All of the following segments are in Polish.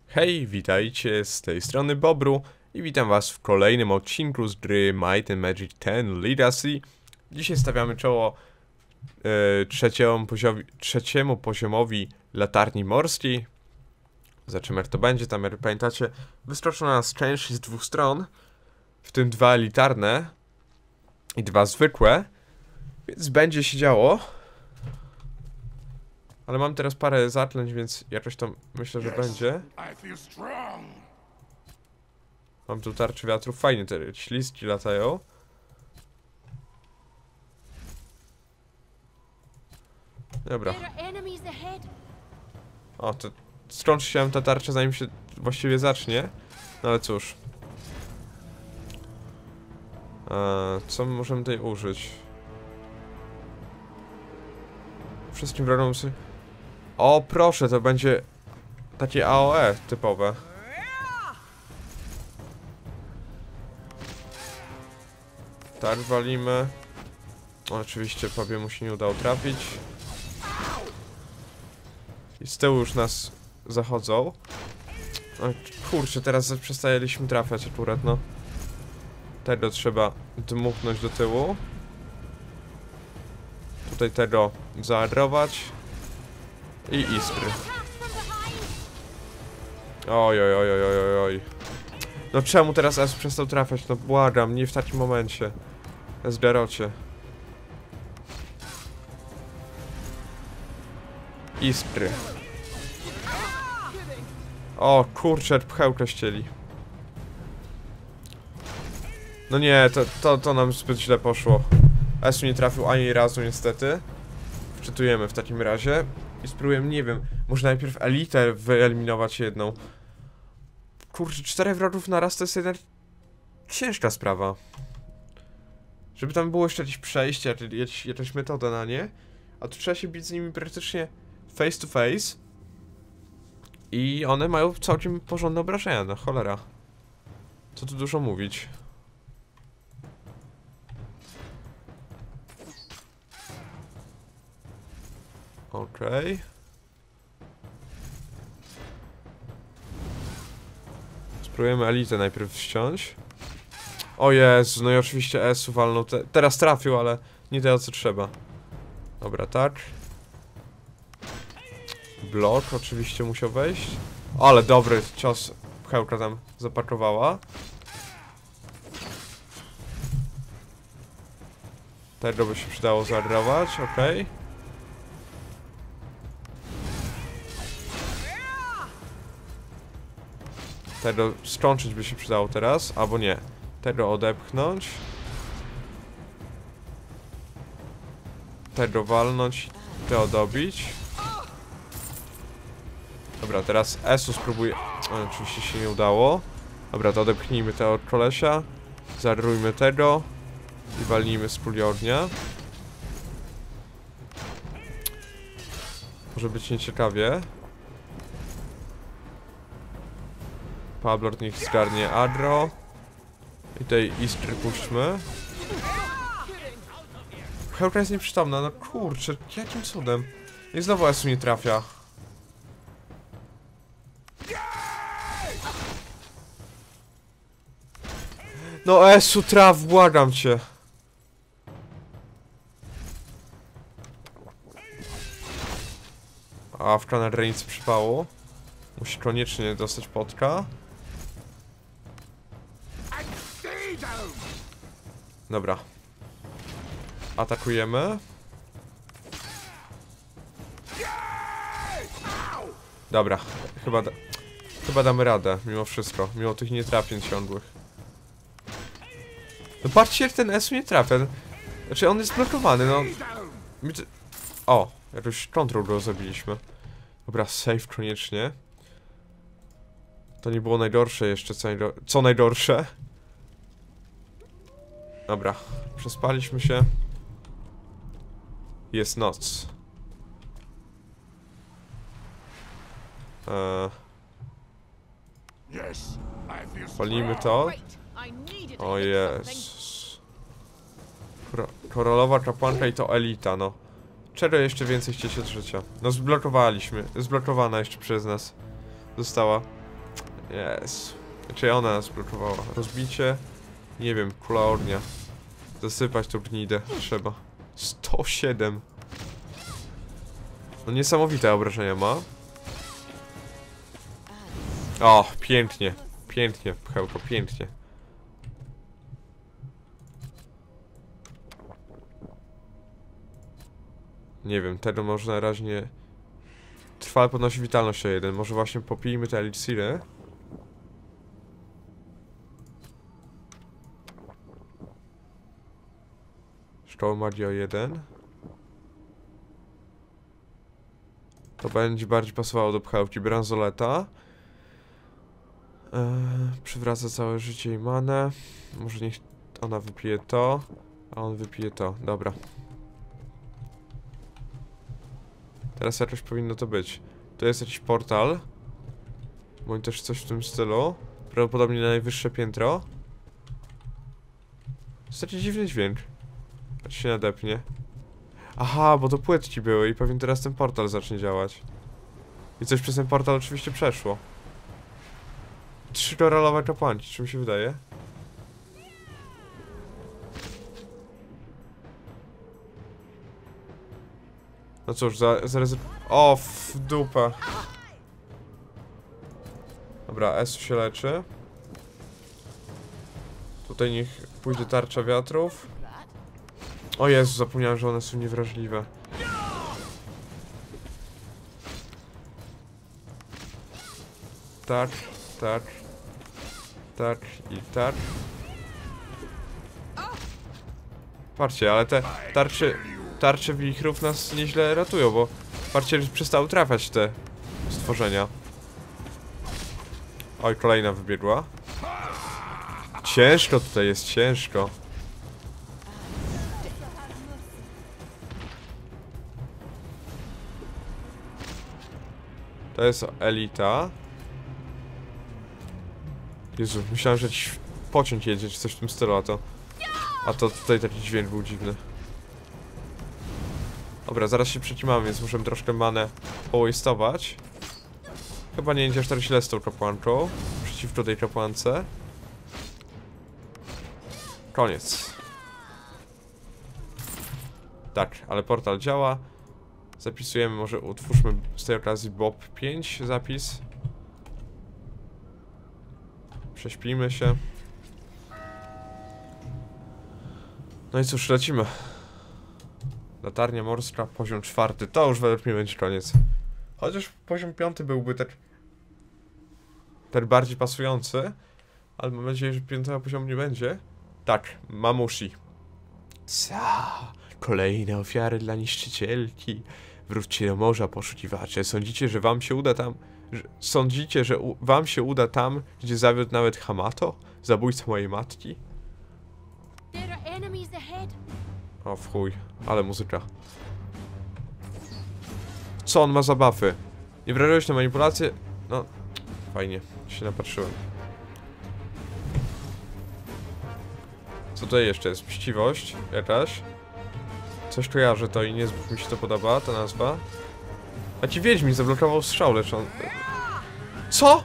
Hej, witajcie, z tej strony Bobru i witam was w kolejnym odcinku z gry Might and Magic 10 Legacy. Dzisiaj stawiamy czoło trzeciemu poziomowi latarni morskiej. Zobaczymy, jak to będzie. Tam, jak pamiętacie, wyskoczą na nas części z dwóch stron, w tym dwa elitarne i dwa zwykłe, więc będzie się działo. Ale mam teraz parę zaklęć, więc jakoś to myślę, że będzie. Mam tu tarczy wiatrów, fajnie te śliski latają. Dobra. O, to skończy się ta tarcza, zanim się właściwie zacznie. No ale cóż. Co my możemy tutaj użyć? Wszystkim wrogom sobie... O, proszę, to będzie takie AOE typowe. Tak, walimy. Oczywiście Pabie mu się nie udało trafić. I z tyłu już nas zachodzą. O, kurczę, teraz przestajeliśmy trafiać akurat, no. Tego trzeba dmuchnąć do tyłu. Tutaj tego zaadrować. I iskry. Oj, oj, oj, oj, oj, oj. No czemu teraz S przestał trafiać? No błagam, nie w takim momencie. Esgarocie. Iskry. O kurczę, pchełkę ścieli. No nie, to nam zbyt źle poszło. S nie trafił ani razu niestety. Wczytujemy w takim razie. I spróbujemy, nie wiem, może najpierw elitę wyeliminować jedną. Kurczę, 4 wrogów na raz to jest jednak ciężka sprawa. Żeby tam było jeszcze jakieś przejście, jakaś metoda na nie. A tu trzeba się bić z nimi praktycznie face to face. I one mają całkiem porządne obrażenia, no cholera. Co tu dużo mówić. Okej. Spróbujemy elitę najpierw ściąć. O Jezu, no i oczywiście S walnął. Teraz trafił, ale nie tego co trzeba. Dobra, tak. Blok oczywiście musiał wejść. Ale dobry cios pchełka tam zapakowała. Tego by się przydało zagrawać, okej. Tego skończyć by się przydało teraz, albo nie. Tego odepchnąć. Tego walnąć. Tego dobić. Dobra, teraz S-u spróbuję. Oczywiście się nie udało. Dobra, to odepchnijmy tego od kolesia. Zarujmy tego. I walnijmy z puli ognia. Może być nieciekawie. Pablord niech zgarnie agro. I tej iskry puśćmy. Hełka jest nieprzytomna, no kurczę, jakim cudem. I znowu S-u nie trafia. No S-u traf, błagam cię. A w kanale nic przypało. Musi koniecznie dostać potka. Dobra. Atakujemy. Dobra, chyba damy radę, mimo wszystko, mimo tych nietrafień ciągłych. No patrzcie, jak ten S nie trafia. Znaczy on jest blokowany, no. O, jakoś kontrol go zabiliśmy. Dobra, save koniecznie. To nie było najgorsze jeszcze, co najgorsze. Dobra, przespaliśmy się. Jest noc. Palimy to. O Jezus. Korolowa kapłanka i to elita, no. Czego jeszcze więcej chcecie z życia? No zblokowaliśmy. Zblokowana jeszcze przez nas została. Jest. Znaczy ona nas blokowała. Rozbicie. Nie wiem, kula ognia. Zasypać tą gnidę. Trzeba. 107. No niesamowite obrażenia ma. O, pięknie. Pięknie, pchełko, pięknie. Nie wiem, tego może na razie nie... Trwale podnosi witalność o 1. Może właśnie popijmy te eliksiry. Szkoła magii o 1. To będzie bardziej pasowało do pchełki. Bransoleta. Przywraca całe życie i manę. Może niech ona wypije to, a on wypije to. Dobra. Teraz jakoś powinno to być. Tu jest jakiś portal. Bądź też coś w tym stylu. Prawdopodobnie na najwyższe piętro. To jest taki dziwny dźwięk. Patrz się nadepnie. Aha, bo to płytki były i pewnie teraz ten portal zacznie działać. I coś przez ten portal oczywiście przeszło. 3 koralowe kapłanki, czy mi się wydaje? No cóż, o, w dupę. Dobra, Esu się leczy. Tutaj niech pójdzie tarcza wiatrów. O Jezu, zapomniałem, że one są niewrażliwe. Tak, tak. Tak i tak. Patrzcie, ale te tarcze wichrów nas nieźle ratują, bo patrzcie, że przestały trafiać te stworzenia. Oj, kolejna wybiegła. Ciężko tutaj jest, ciężko. To jest elita. Jezu, myślałem, że jakiś pociąg jedzie, czy coś w tym stylu, a to tutaj taki dźwięk był dziwny. Dobra, zaraz się przecimamy, więc muszę troszkę manę powastować. Chyba nie idzie aż tak źle z tą kapłanką. Przeciwko tej kapłance. Koniec. Tak, ale portal działa. Zapisujemy, może utwórzmy z tej okazji Bob 5 zapis. Prześpijmy się. No i cóż, lecimy. Latarnia morska, poziom 4. To już według mnie będzie koniec. Chociaż poziom 5 byłby ten bardziej pasujący. Ale mam nadzieję, że 5 poziomu nie będzie. Tak, mamushi. Kolejne ofiary dla niszczycielki. Wróćcie do morza, poszukiwacze. Sądzicie, że wam się uda tam... Sądzicie, że wam się uda tam, gdzie zawiódł nawet Hamato? Zabójca mojej matki? O, w chuj. Ale muzyka. Co on ma za buffy? Nie wrażałeś na manipulację? No, fajnie. Się napatrzyłem. Co tutaj jeszcze jest? Mściwość jakaś. Coś kojarzę to i niezbyt mi się to podoba, ta nazwa. A ci wiedźmin zablokował strzał leczący. Co?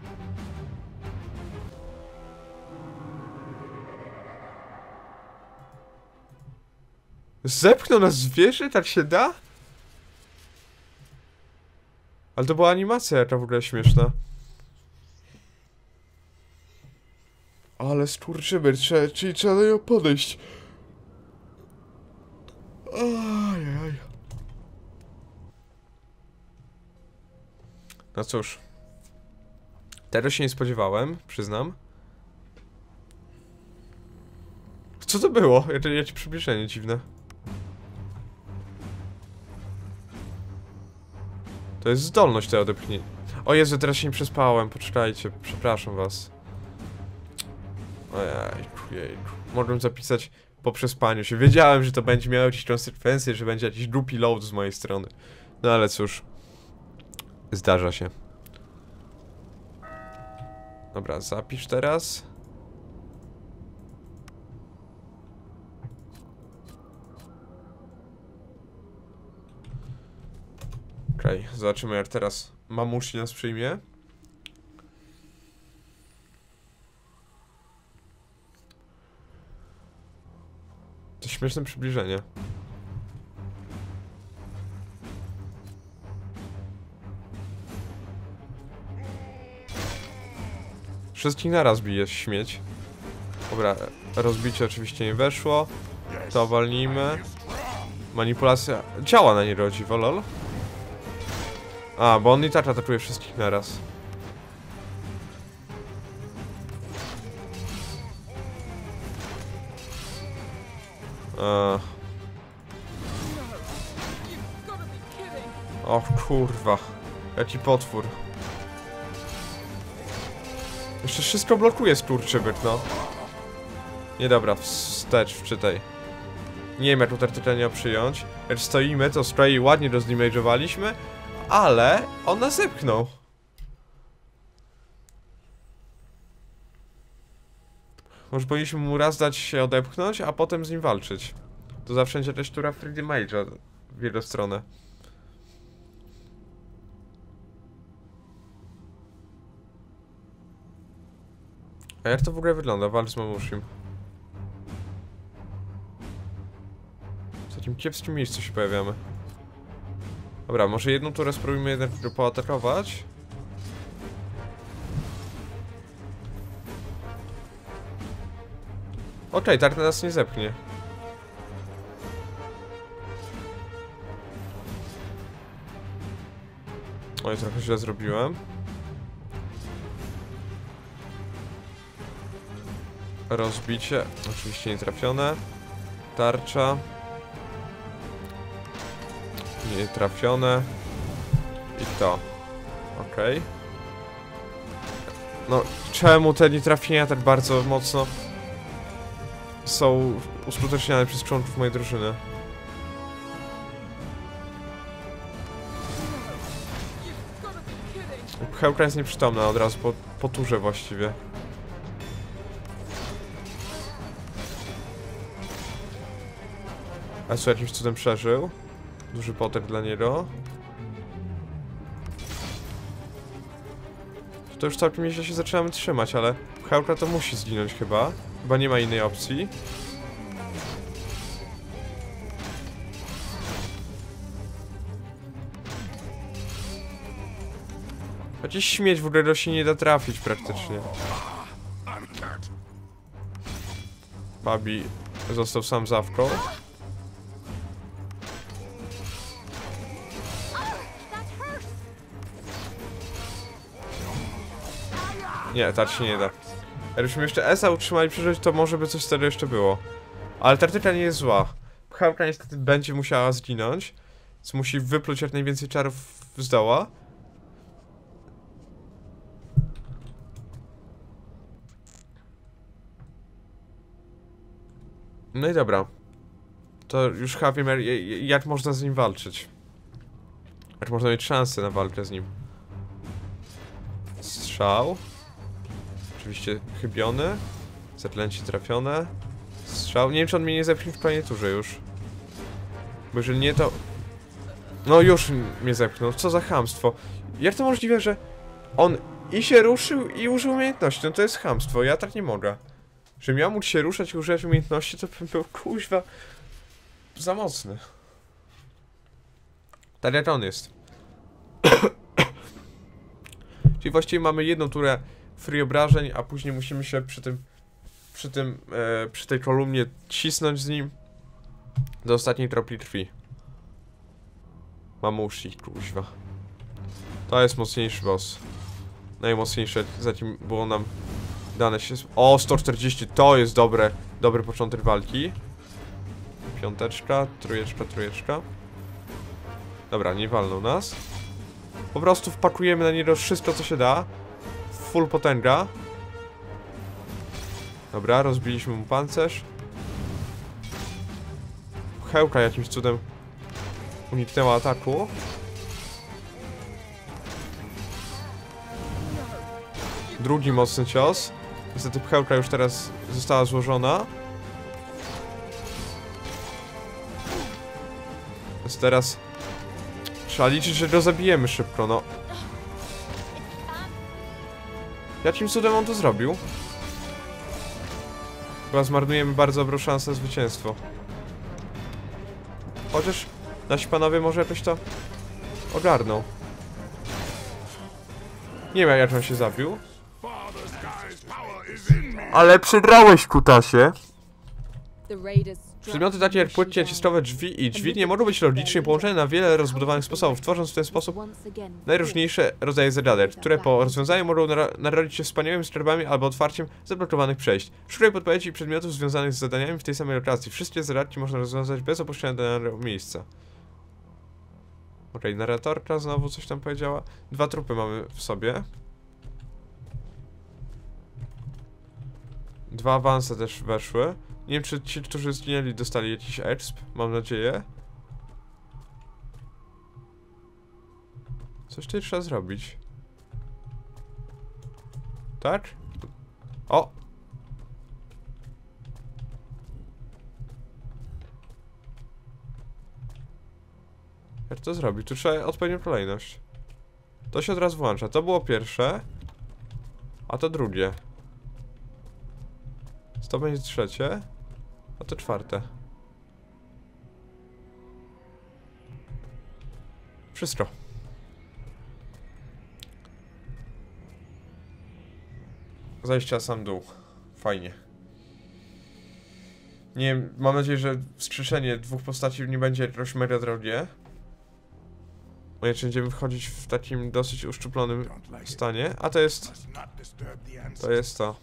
Zepchnął nas z wieży? Tak się da? Ale to była animacja jaka w ogóle śmieszna. Ale skurczybyk, czyli trzeba do niego podejść. Ajajaj. No cóż. Tego się nie spodziewałem, przyznam. Co to było? Jakieś przybliżenie dziwne. To jest zdolność tej odepchnięcia. O Jezu, teraz się nie przespałem, poczekajcie, przepraszam was. Ojejku, jejku. Mogłem zapisać po przespaniu się. Wiedziałem, że to będzie miało jakieś konsekwencje, że będzie jakiś głupi load z mojej strony. No ale cóż. Zdarza się. Dobra, zapisz teraz. Okej, zobaczymy jak teraz mamusi nas przyjmie. To śmieszne przybliżenie. Wszystkich naraz bije śmieć. Dobra, rozbicie oczywiście nie weszło. To walnijmy. Manipulacja działa na niego, dziwo, lol. A, bo on i tak atakuje wszystkich naraz. O kurwa. Jaki potwór. Jeszcze wszystko blokuje skurczybyk, no. Nie dobra, wstecz, wczytaj. Nie wiem jak tu Tartyczania przyjąć. Jak stoimy, to spray ładnie rozdamage'owaliśmy, ale on nas zepchnął. Może powinniśmy mu raz dać się odepchnąć, a potem z nim walczyć. To zawsze będzie też tura free damage'a w jego stronę. A jak to w ogóle wygląda? Walcz z Mamushim. W takim kiepskim miejscu się pojawiamy. Dobra, może jedną turę spróbujmy jednak poatakować. Okej, tak nas nie zepchnie. Oj, trochę źle zrobiłem. Rozbicie, oczywiście nie trafione. Tarcza. Nie trafione. I to. Okej. No, czemu te nietrafienia tak bardzo mocno są uskuteczniane przez członków mojej drużyny? Pchełka jest nieprzytomna od razu po turze właściwie. A co, jakimś cudem przeżył? Duży potek dla niego. To już całkiem nieźle się zaczynamy trzymać, ale pchełka to musi zginąć chyba. Chyba nie ma innej opcji. Chociaż śmieć w ogóle się nie da trafić praktycznie. Babi został sam zawką. Nie, tak się nie da. Jakbyśmy jeszcze Esa utrzymali przeżyć, to może by coś z tego jeszcze było. Ale taktyka nie jest zła. Pchełka niestety będzie musiała zginąć. Więc musi wypluć jak najwięcej czarów z doła. No i dobra. To już chyba wiem jak można z nim walczyć. Jak można mieć szansę na walkę z nim. Strzał. Oczywiście chybiony. Zaklęcie trafione. Strzał. Nie wiem, czy on mnie nie zepchnie w kolejnej turze już. Bo jeżeli nie, to... No już mnie zepchnął. Co za chamstwo. Jak to możliwe, że on i się ruszył i użył umiejętności? No to jest chamstwo. Ja tak nie mogę. Że miał móc się ruszać i używać umiejętności, to bym był kuźwa za mocny. Tak jak on jest. Czyli właściwie mamy jedną turę free obrażeń, a później musimy się przy tej kolumnie cisnąć z nim do ostatniej kropli krwi. Mamushi, kuźwa. To jest mocniejszy boss. Najmocniejsze, zanim było nam dane się... O, 140, to jest dobry początek walki. Piąteczka, trójeczka. Dobra, nie walną nas. Po prostu wpakujemy na niego wszystko, co się da. Full potęga. Dobra, rozbiliśmy mu pancerz. Pchełka jakimś cudem uniknęła ataku. Drugi mocny cios. Niestety pchełka już teraz została złożona. Więc teraz trzeba liczyć, że go zabijemy szybko, no. Jakim cudem on to zrobił? Chyba zmarnujemy bardzo dobrą szansę na zwycięstwo. Chociaż nasi panowie może jakoś to ogarną. Nie wiem jak on się zabił. Ale przegrałeś, kutasie. Przedmioty takie jak płytkie naciskowe drzwi i drzwi nie mogą być logicznie połączone na wiele rozbudowanych sposobów, tworząc w ten sposób najróżniejsze rodzaje zagadek, które po rozwiązaniu mogą narodzić się wspaniałymi skarbami albo otwarciem zablokowanych przejść. Szukaj podpowiedzi i przedmiotów związanych z zadaniami w tej samej lokacji. Wszystkie zagadki można rozwiązać bez opuszczenia danego miejsca. Okej, narratorka znowu coś tam powiedziała. 2 trupy mamy w sobie. 2 awanse też weszły. Nie wiem, czy ci, którzy zginęli, dostali jakiś exp. Mam nadzieję. Coś tutaj trzeba zrobić. Tak? O! Jak to zrobić? Tu trzeba odpowiednią kolejność. To się od razu włącza. To było pierwsze. A to drugie. To będzie trzecie. A to czwarte. Wszystko. Zajście na sam dół. Fajnie. Nie wiem, mam nadzieję, że wskrzeszenie 2 postaci nie będzie jakoś mega drogie. Bo jeszcze będziemy wchodzić w takim dosyć uszczuplonym stanie. A to jest... To jest to.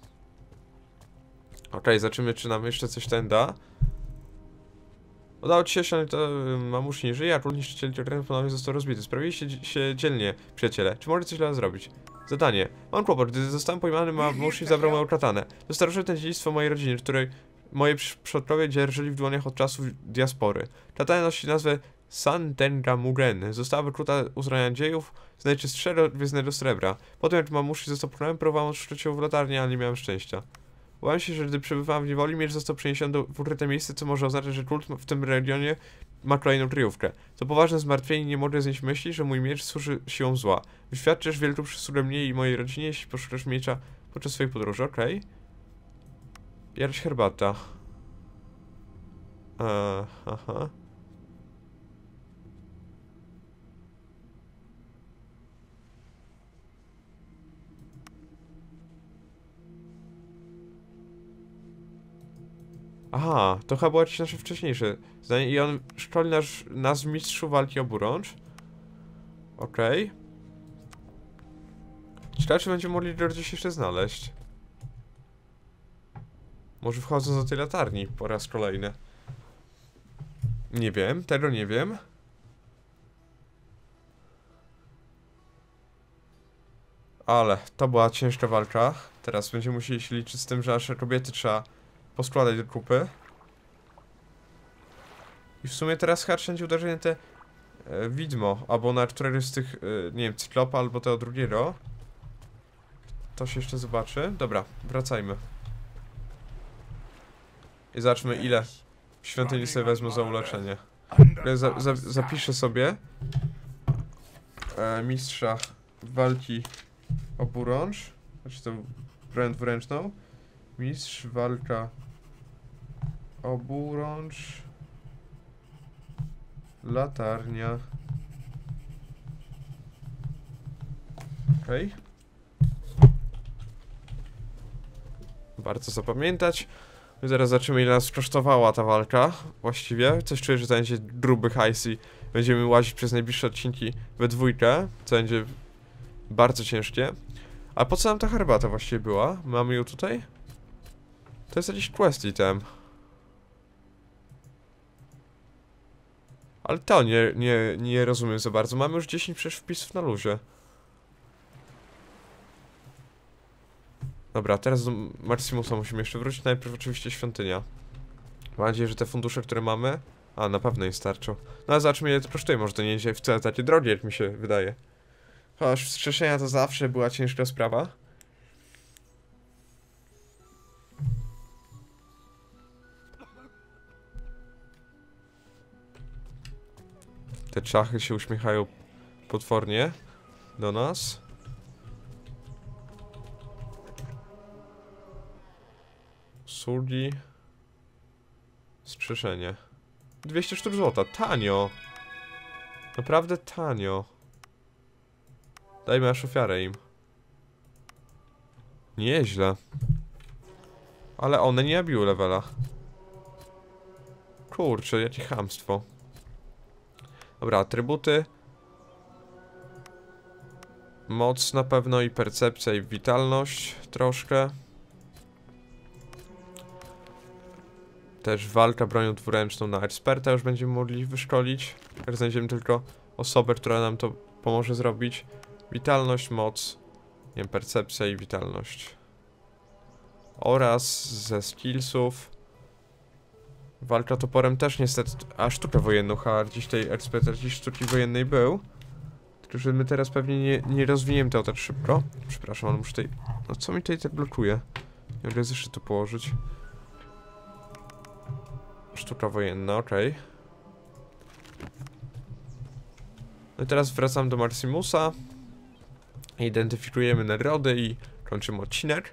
Okej, zobaczymy, czy nam jeszcze coś ten da. Udało ci się osiągnąć to, mamusz nie żyje, a król niszczyciel terenu ponownie został rozbity. Sprawiliście się dzielnie, przyjaciele. Czy mogę coś dla nas zrobić? Zadanie. Mam kłopot, gdy zostałem pojmany, mamusz i zabrał moją katanę. To starożytne dziedzictwo mojej rodziny, której moi przodkowie dzierżyli w dłoniach od czasów diaspory. Katana nosi nazwę Santenga Mugen. Została wykluta uzbrojenia dziejów z najczystszego gwiezdnego srebra. Potem jak mamusz został pokonany, próbowałem odszukać ją w latarni, ale nie miałem szczęścia. Obawiam się, że gdy przebywałem w niewoli, miecz został przeniesiony w ukryte miejsce, co może oznaczać, że kult w tym regionie ma kolejną kryjówkę. To poważne zmartwienie, nie mogę znieść myśli, że mój miecz służy siłom zła. Wyświadczysz wielką przysługę mnie i mojej rodzinie, jeśli poszukasz miecza podczas swojej podróży, okej? Jakaś herbata. Aha. Aha, to chyba było jakieś nasze wcześniejsze zdanie i on szkoli nas w mistrzu walki oburącz. Okej. Ciekawe, czy będziemy mogli go gdzieś jeszcze znaleźć. Może wchodząc do tej latarni po raz kolejny. Nie wiem, tego nie wiem. Ale to była ciężka walka. Teraz będziemy musieli się liczyć z tym, że nasze kobiety trzeba poskładać do kupy. I w sumie teraz chyba wszędzie uderzenie te widmo, albo na któregoś z tych, nie wiem, cyklopa, albo tego drugiego. To się jeszcze zobaczy. Dobra, wracajmy. I zobaczmy, ile w świątyni sobie wezmę za uleczenie. Zapiszę sobie mistrza walki oburącz. Znaczy to broń dwuręczną. Mistrz walka oburącz. Latarnia. Okej. Warto zapamiętać. My zaraz zobaczymy, ile nas kosztowała ta walka. Właściwie. Coś czuję, że to będzie gruby hajs i będziemy łazić przez najbliższe odcinki we dwójkę. Co będzie bardzo ciężkie. A po co nam ta herbata właściwie była? Mamy ją tutaj? To jest jakiś quest item. Ale to nie rozumiem za bardzo. Mamy już 10 przecież wpisów na luzie. Dobra, teraz do Maximusa musimy jeszcze wrócić. Najpierw oczywiście świątynia. Mam nadzieję, że te fundusze, które mamy... A, na pewno nie starczą. No ale zobaczmy, ile to kosztuje. Może to nie jest wcale takie drogie, jak mi się wydaje. Chociaż wskrzeszenia to zawsze była ciężka sprawa. Te czachy się uśmiechają potwornie do nas. Sługi. Wskrzeszenie. 200 sztuk złota. Tanio. Naprawdę tanio. Dajmy aż ofiarę im. Nieźle. Ale one nie nabiły levela. Kurczę, jakie chamstwo. Dobra, atrybuty. Moc na pewno i percepcja i witalność troszkę. Też walka bronią dwuręczną na eksperta już będziemy mogli wyszkolić. Jak znajdziemy tylko osobę, która nam to pomoże zrobić. Witalność, moc, nie wiem, percepcja i witalność. Oraz ze skillsów. Walka toporem też niestety, a sztukę wojenną, dziś tej ekspertacji sztuki wojennej był. Tylko, że my teraz pewnie nie rozwiniemy tego tak szybko. Przepraszam, ale muszę tutaj... No co mi tutaj tak blokuje? Nie mogę zeszytu położyć. Sztuka wojenna, okej. No i teraz wracam do Maximusa. Identyfikujemy nagrody i kończymy odcinek.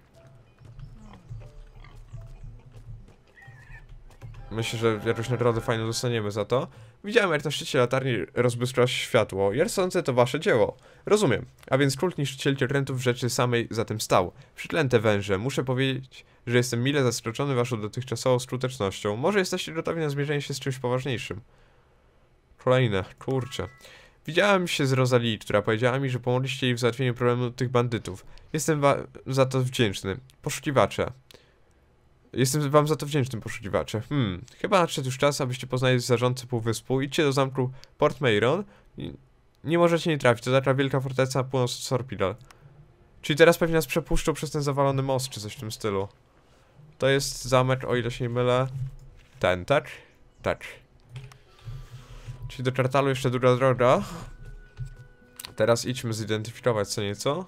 Myślę, że jakąś nagrodę fajną dostaniemy za to. Widziałem, jak na szczycie latarni rozbłyskało się światło. Jak sądzę, to wasze dzieło. Rozumiem. A więc kult niszczyciel krętów w rzeczy samej za tym stał. Przyklęte węże. Muszę powiedzieć, że jestem mile zaskoczony waszą dotychczasową skutecznością. Może jesteście gotowi na zmierzenie się z czymś poważniejszym. Kolejne. Kurczę. Widziałem się z Rosalie, która powiedziała mi, że pomogliście jej w załatwieniu problemu tych bandytów. Jestem za to wdzięczny. Poszukiwacze. Jestem wam za to wdzięczny, poszukiwacze. Chyba nadszedł już czas, abyście poznali zarządcę półwyspu. Idźcie do zamku Port Meiron. Nie możecie nie trafić, to taka wielka forteca północ od Sorpidal. Czyli teraz pewnie nas przepuszczą przez ten zawalony most, czy coś w tym stylu. To jest zamek, o ile się nie mylę. Ten, tak? Tak. Czyli do Kartalu jeszcze długa droga. Teraz idźmy zidentyfikować co nieco.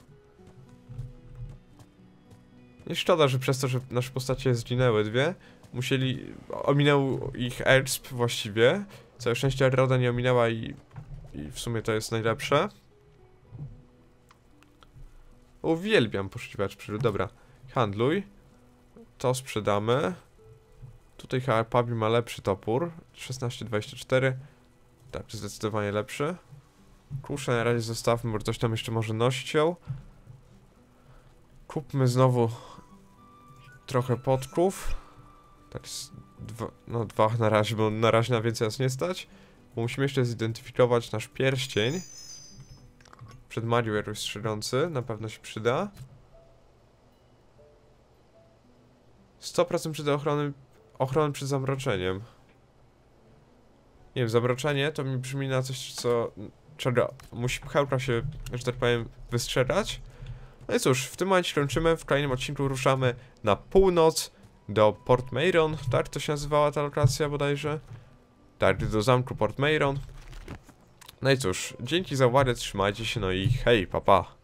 Nie szkoda, że przez to, że nasze postacie zginęły dwie, ominął ich exp właściwie. Całe szczęście Roda nie ominęła i w sumie to jest najlepsze. Uwielbiam poszukiwać przygód. Dobra, handluj. To sprzedamy. Tutaj Pabi ma lepszy topór. 16,24. Tak, zdecydowanie lepszy. Kuszę na razie zostawmy, bo ktoś tam jeszcze może nosić ją. Kupmy znowu trochę podków. Tak, dwa na razie, bo na razie na więcej nas nie stać. Bo musimy jeszcze zidentyfikować nasz pierścień. Przed Marią jakoś strzelący, na pewno się przyda. 100% przyda ochrony przed zamroczeniem. Nie wiem, zamroczenie to mi brzmi na coś, czego musi pchełka się, że tak powiem, wystrzegać. No i cóż, w tym momencie kończymy, w kolejnym odcinku ruszamy na północ do Port Meiron, tak to się nazywała ta lokacja bodajże. Tak, do zamku Port Meiron. No i cóż, dzięki za uwagę, trzymajcie się, no i hej, pa pa.